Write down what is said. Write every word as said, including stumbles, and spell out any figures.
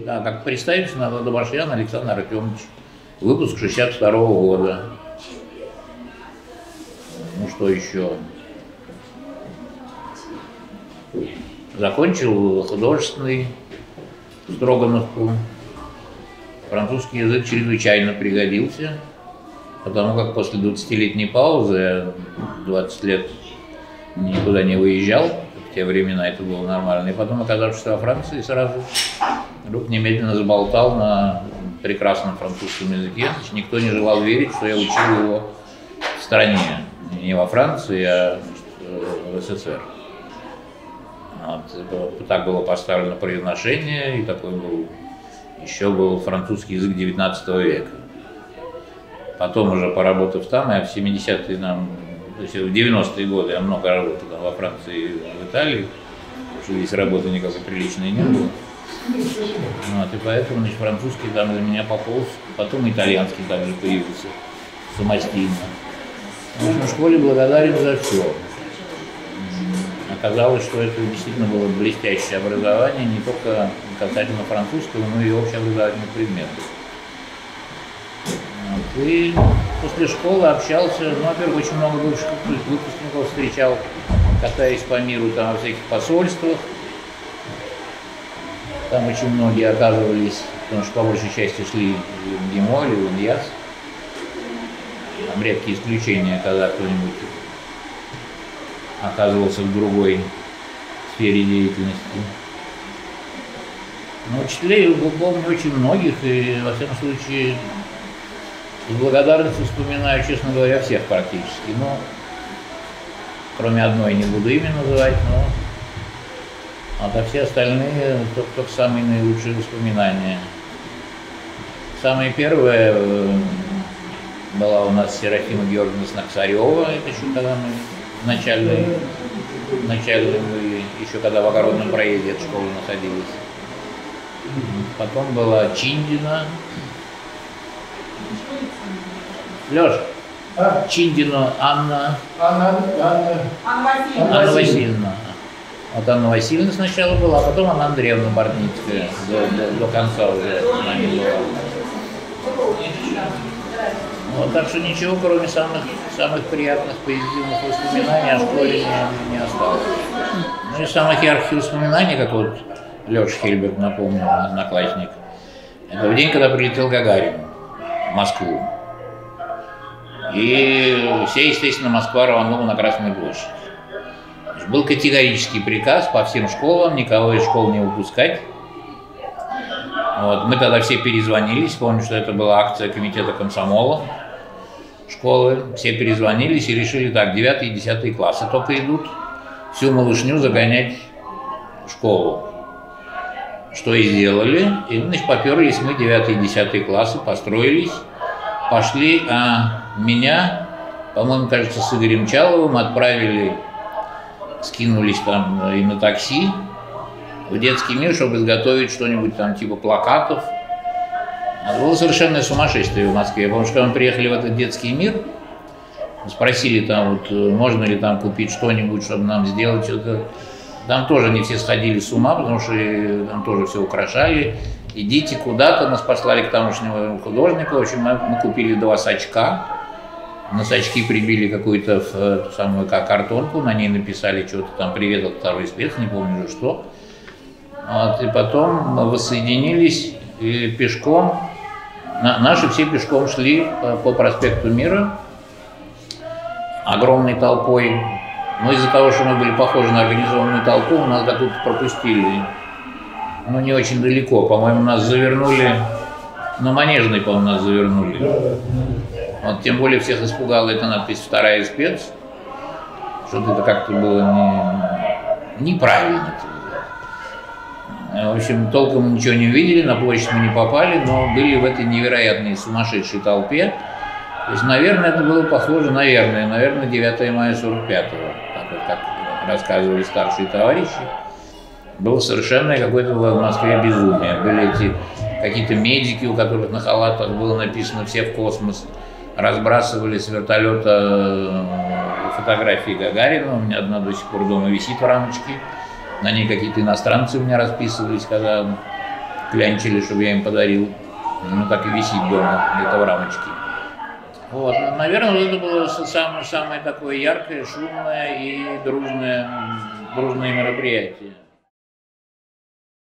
да, как представитель, надо Добашьян Александр Артемович, выпуск шестьдесят второго года. Ну что еще? Закончил художественный Строгановку. Французский язык чрезвычайно пригодился, потому как после двадцатилетней паузы, я двадцать лет никуда не выезжал, в те времена это было нормально, и потом, оказавшись во Франции, сразу вдруг немедленно заболтал на прекрасном французском языке. Значит, никто не желал верить, что я учил его в стране, не во Франции, а в СССР. Вот. Так было поставлено произношение, и такой был, еще был французский язык девятнадцатого века. Потом уже поработав там, я в семидесятые, там, то есть в девяностые годы я много работал там, во Франции и в Италии, потому что здесь работы никакой приличной не было. Вот, и поэтому, значит, французский там для меня пополз, потом итальянский также появился самостийно. В общем, в школе благодарен за все. Оказалось, что это действительно было блестящее образование, не только касательно французского, но и общеобразовательных предметов. Вот. И после школы общался, ну, во-первых, очень много бывших выпускников встречал, катаясь по миру там, во всяких посольствах. Там очень многие оказывались, потому что по большей части шли в ГИМО или в ИНЯС. Там редкие исключения, когда кто-нибудь оказывался в другой сфере деятельности. Но учителей я помню очень многих, и, во всяком случае, с благодарностью вспоминаю, честно говоря, всех практически. Ну, кроме одной, не буду имя называть, но а то все остальные только, только самые наилучшие воспоминания. Самое первое была у нас Серафима Георгиевна Снаксарева, это еще когда мы в начальной, начальной мы, еще когда в огородном проезде от школы находились. Потом была Чиндина. Леша, а? Чиндина Анна. Анна, Анна. Анна Васильевна. Анна Васильевна. Вот Анна Васильевна сначала была, а потом Анна Андреевна Бортницкая. До, до, до конца уже она не была. Вот, так что ничего, кроме самых, самых приятных, позитивных воспоминаний о школе не, не осталось. Ну и самых ярких воспоминаний, как вот Леша Хельберг напомнил, одноклассник, это в день, когда прилетел Гагарин в Москву. И все, естественно, Москва рванула на Красную площадь. Был категорический приказ по всем школам никого из школ не выпускать. Вот. Мы тогда все перезвонились, помню, что это была акция комитета комсомола школы. Все перезвонились и решили так, девятый и десятый классы только идут, всю малышню загонять в школу. Что и сделали. И, значит, поперлись мы, девятый и десятый классы, построились, пошли, а меня, по-моему, кажется, с Игорем Чаловым отправили, скинулись там и на такси в детский мир, чтобы изготовить что-нибудь там типа плакатов. Это было совершенно сумасшествие в Москве. Я помню, что когда мы приехали в этот детский мир, спросили там, вот, можно ли там купить что-нибудь, чтобы нам сделать что-то. Там тоже не все сходили с ума, потому что там тоже все украшали. Идите куда-то, нас послали к тамошнему художнику. В общем, мы, мы купили два сачка. На сачки прибили какую-то самую как картонку, на ней написали что-то там «Привет от второй спец», не помню уже что. Вот, и потом мы воссоединились и пешком, на, наши все пешком шли по, по проспекту Мира, огромной толпой. Но из-за того, что мы были похожи на организованную толпу, нас как-то пропустили, ну не очень далеко, по-моему, нас завернули, на Манежной, по-моему, нас завернули. Вот, тем более всех испугала эта надпись «Вторая спец», что-то это как-то было не, неправильно. В общем, толком мы ничего не увидели, на площадь мы не попали, но были в этой невероятной сумасшедшей толпе. То есть, наверное, это было похоже, наверное, наверное, девятое мая сорок пятого, так вот, как рассказывали старшие товарищи. Было совершенно какое-то в Москве безумие. Были эти какие-то медики, у которых на халатах было написано «Все в космос». Разбрасывали с вертолета фотографии Гагарина. У меня одна до сих пор дома висит в рамочке. На ней какие-то иностранцы у меня расписывались, когда клянчили, чтобы я им подарил. Ну, так и висит дома, где-то в рамочке. Вот, ну, наверное, вот это было самое, самое такое яркое, шумное и дружное, дружное мероприятие.